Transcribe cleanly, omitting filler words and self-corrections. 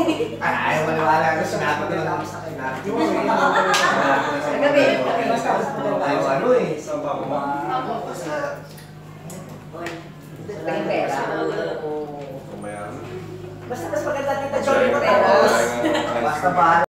Ayaw maniwala ko, sinabi ko lang ako sa akin. Gabi. Ayaw ano eh. Laging pera. Kumayan. Basta mas maganda Tita Joy yung pera. Basta mahal.